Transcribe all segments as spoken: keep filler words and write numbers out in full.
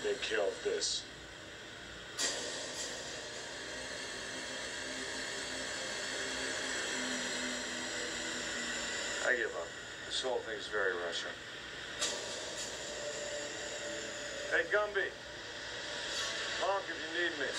take care of this. I give up. This whole thing's very Russian. Hey, Gumby. Honk if you need me.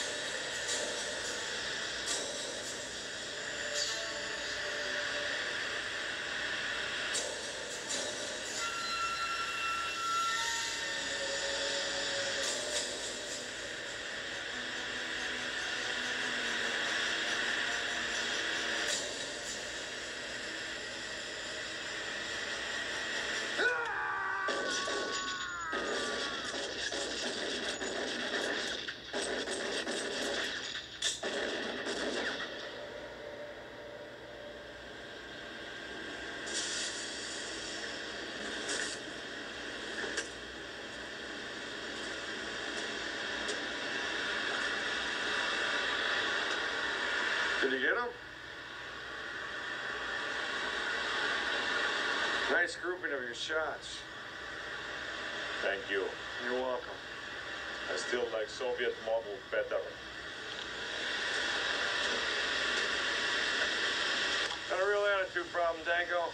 Did you get him? Nice grouping of your shots. Thank you. You're welcome. I still like Soviet model better. Got a real attitude problem, Danko.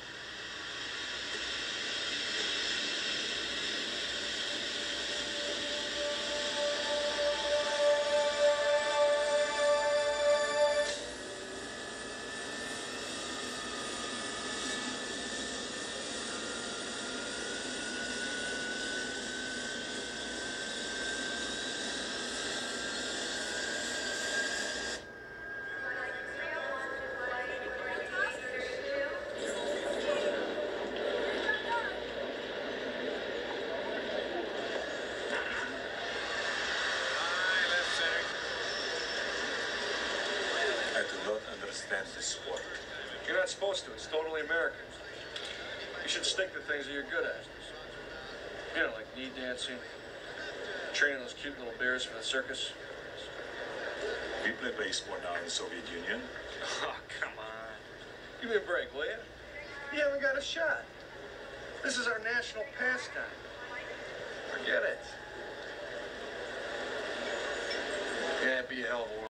Understand this sport. You're not supposed to. It's totally American. You should stick to things that you're good at. You know, like knee dancing, training those cute little bears for the circus. We play baseball now in the Soviet Union. Oh, come on. Give me a break, will you? You haven't got a shot. This is our national pastime. Forget it. Yeah, it'd be a hell of a